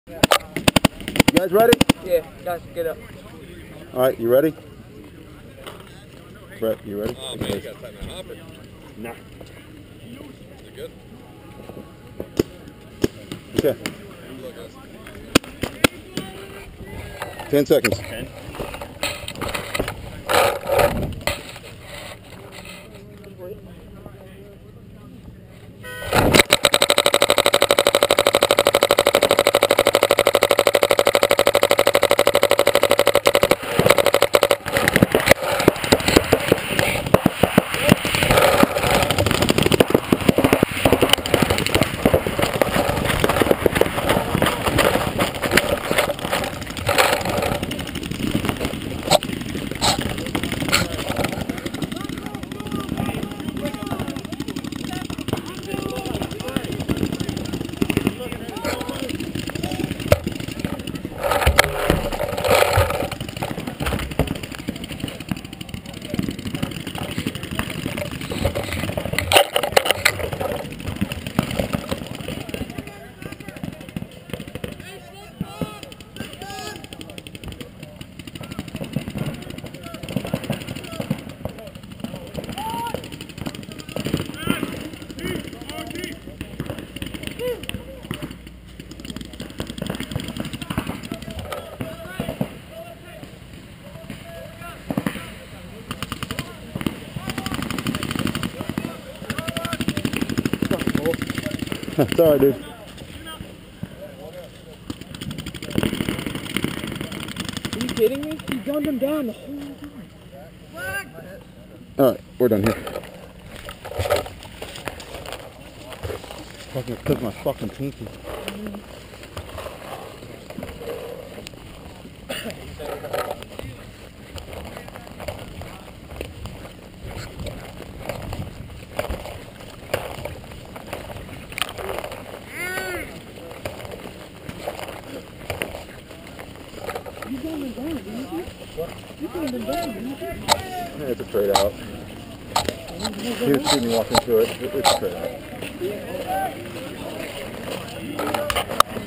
You guys ready? Yeah, guys, get up. Alright, you ready? Brett, you ready? Oh man, you gotta tighten that hopper. Nah. Is it good? Okay. Look, guys. 10 seconds. 10. It's alright, dude. Are you kidding me? He gunned him down the whole time. Alright, we're done here. Fucking took my fucking pinky. You gunned him down, didn't you? You gunned him down, didn't you? Yeah, it's a trade out. He was shooting walking through it. It's a trade out.